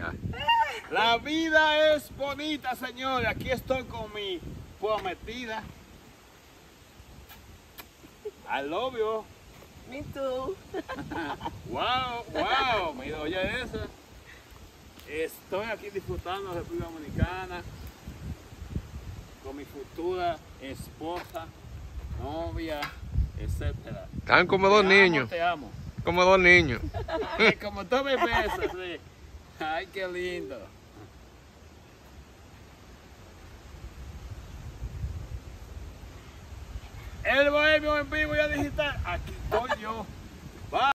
ya. La vida es bonita, señores. Aquí estoy con mi prometida. I love you. Me too. Wow, wow. Mira, oye eso. Estoy aquí disfrutando de República Dominicana con mi futura esposa, novia, etcétera. Están como dos niños. Te amo. Como dos niños. Como tú me besas, sí. Ay, qué lindo. El bohemio en vivo y a digital. Aquí estoy yo.